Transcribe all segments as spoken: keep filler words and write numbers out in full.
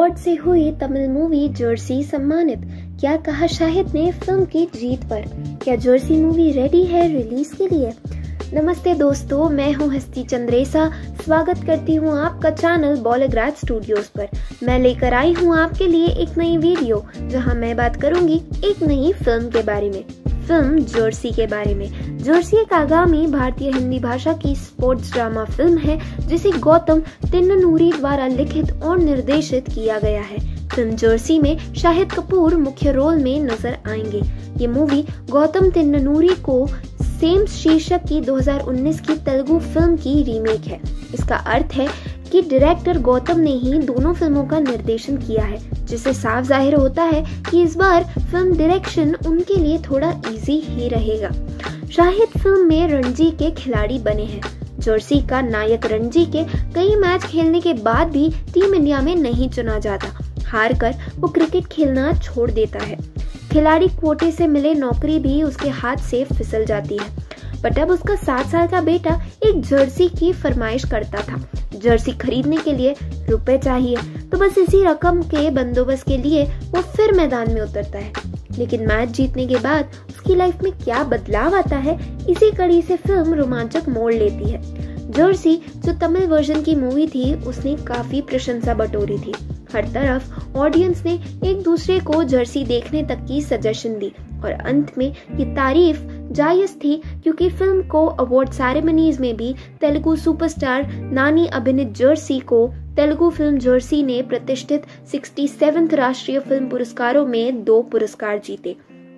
Award से हुई Tamil movie Jersey सम्मानित। क्या कहा शाहिद ने फिल्म की जीत पर? क्या जर्सी मूवी रेडी है रिलीज के लिए? नमस्ते दोस्तों, मैं हूं हस्ती चंद्रेसा। स्वागत करती हूं आपका चैनल बॉलीग्राज स्टूडियोज पर। मैं लेकर आई हूं आपके लिए एक नई वीडियो जहां मैं बात करूंगी एक नई फिल्म के बारे में, फिल्म जर्सी के बारे में। जर्सी एक आगामी भारतीय हिंदी भाषा की स्पोर्ट्स ड्रामा फिल्म है जिसे गौतम तिन्ननूरी द्वारा लिखित और निर्देशित किया गया है। फिल्म जर्सी में शाहिद कपूर मुख्य रोल में नजर आएंगे। ये मूवी गौतम तिन्ननूरी को सेम शीर्षक की दो हज़ार उन्नीस की तेलुगु फिल्म की रीमेक है। इसका अर्थ है कि डायरेक्टर गौतम ने ही दोनों फिल्मों का निर्देशन किया है, जिससे साफ जाहिर होता है कि इस बार फिल्म डायरेक्शन उनके लिए थोड़ा इजी ही रहेगा। शाहिद फिल्म में रणजी के खिलाड़ी बने हैं। जर्सी का नायक रणजी के कई मैच खेलने के बाद भी टीम इंडिया में नहीं चुना जाता। हार कर वो क्रिकेट खेलना छोड़ देता है। खिलाड़ी कोटे से मिले नौकरी भी उसके हाथ से फिसल जाती है। बट अब उसका सात साल का बेटा एक जर्सी की फरमाइश करता था। जर्सी खरीदने के लिए रुपए चाहिए, तो बस इसी रकम के बंदोबस्त के लिए वो फिर मैदान में उतरता है। लेकिन मैच जीतने के बाद उसकी लाइफ में क्या बदलाव आता है, इसी कड़ी से फिल्म रोमांचक मोड़ लेती है। जर्सी जो तमिल वर्जन की मूवी थी, उसने काफी प्रशंसा बटोरी थी। हर तरफ ऑडियंस ने एक दूसरे को जर्सी देखने तक की सजेशन दी और अंत में ये तारीफ जायज थी क्योंकि फिल्म को अवार्ड सेरेमनीज में भी तेलुगु सुपरस्टार नानी अभिनीत जर्सी को तेलुगु फिल्म जर्सी ने प्रतिष्ठित सड़सठवें राष्ट्रीय फिल्म पुरस्कारों में दो पुरस्कार जीते।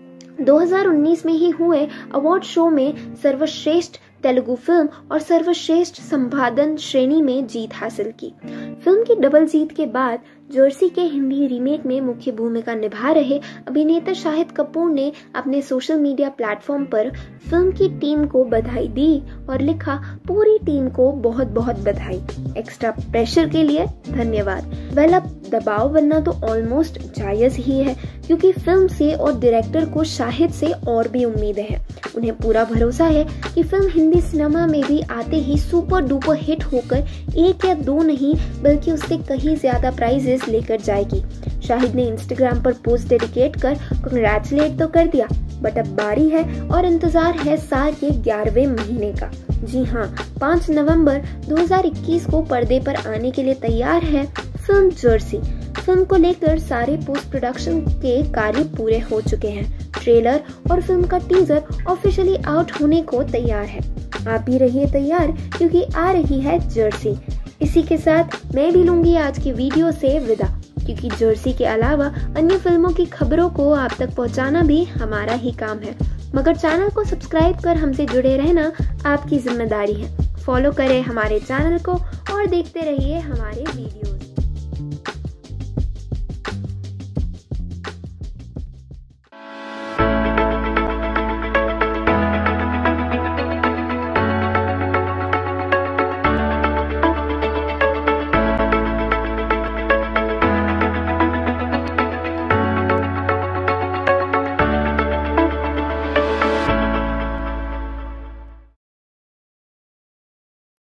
दो हज़ार उन्नीस में ही हुए अवार्ड शो में सर्वश्रेष्ठ तेलुगु फिल्म और सर्वश्रेष्ठ संपादन श्रेणी में जीत हासिल की। फिल्म की डबल जीत के बाद जर्सी के हिंदी रीमेक में मुख्य भूमिका निभा रहे अभिनेता शाहिद कपूर ने अपने सोशल मीडिया प्लेटफॉर्म पर फिल्म की टीम को बधाई दी और लिखा, पूरी टीम को बहुत बहुत बधाई। एक्स्ट्रा प्रेशर के लिए धन्यवाद। वेल, अब दबाव बनना तो ऑलमोस्ट जायज ही है क्योंकि फिल्म से और डायरेक्टर को शाहिद से और भी उम्मीदें हैं। उन्हें पूरा भरोसा है कि फिल्म हिंदी सिनेमा में भी आते ही सुपर डुपर हिट होकर एक या दो नहीं बल्कि उससे कहीं ज्यादा प्राइजेस लेकर जाएगी। शाहिद ने इंस्टाग्राम पर पोस्ट डेडिकेट कर कांग्रेचुलेट तो कर दिया, बट अब बारी है और इंतजार है साल के ग्यारहवें महीने का। जी हाँ, पाँच नवंबर दो हज़ार इक्कीस को पर्दे पर आने के लिए तैयार है फिल्म जर्सी। फिल्म को लेकर सारे पोस्ट प्रोडक्शन के कार्य पूरे हो चुके हैं। ट्रेलर और फिल्म का टीजर ऑफिशियली आउट होने को तैयार है। आप भी रहिए तैयार क्योंकि आ रही है जर्सी। इसी के साथ मैं भी लूंगी आज की वीडियो से विदा, क्योंकि जर्सी के अलावा अन्य फिल्मों की खबरों को आप तक पहुंचाना भी हमारा ही काम है। मगर चैनल को सब्सक्राइब कर हमसे जुड़े रहना आपकी जिम्मेदारी है। फॉलो करें हमारे चैनल को और देखते रहिए हमारे वीडियो।